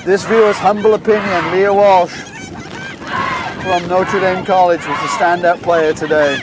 This viewer's humble opinion, Lea Walsh from Notre Dame College was the standout player today.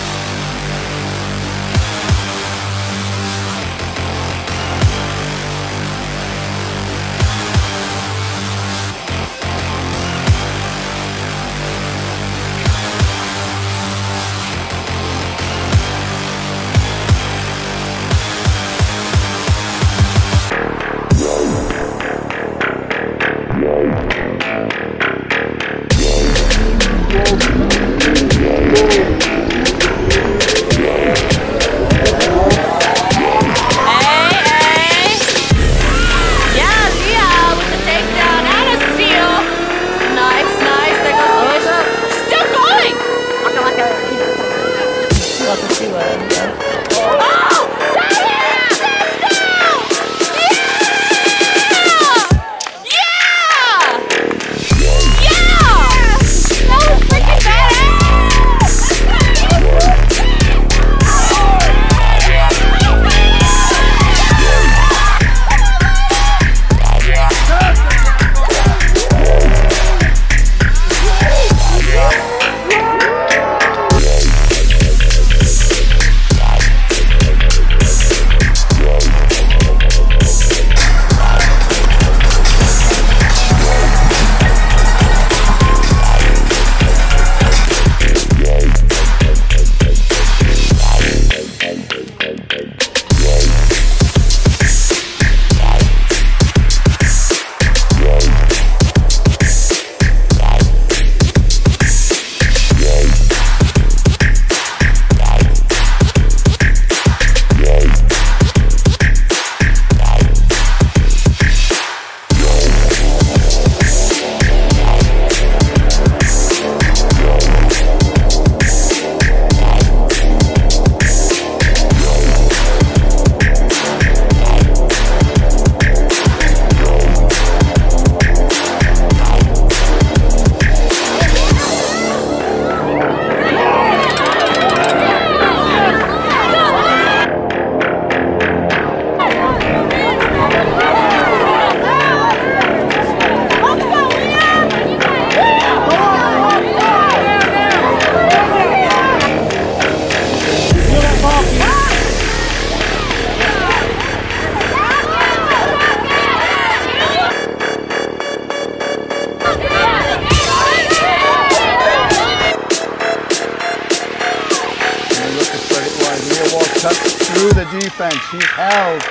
Cut through the defense. He's held.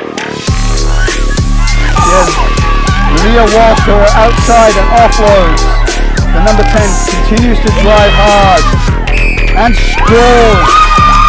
Yes. Lea Walsh to her outside and offloads. The number 10 continues to drive hard and scores.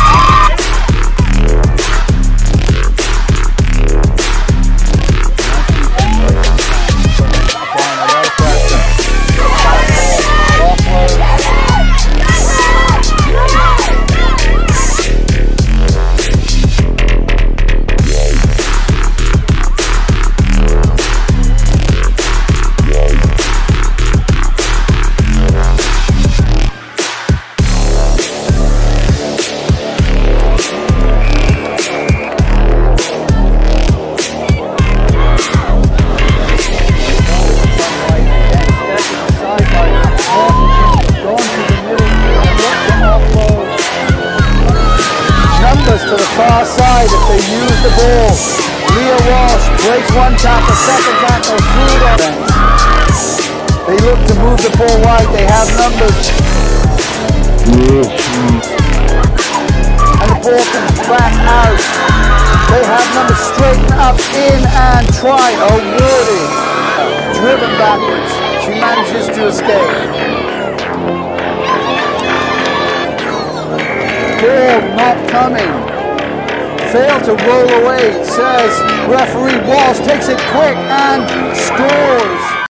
To the far side if they use the ball. Lea Walsh breaks one tackle, second tackle through their bench. They look to move the ball wide, they have numbers. And the ball comes back out. They have numbers straighten up, in and try. Oh, Worthy, driven backwards. She manages to escape. Ball not coming. Failed to roll away, says referee. Walsh takes it quick and scores.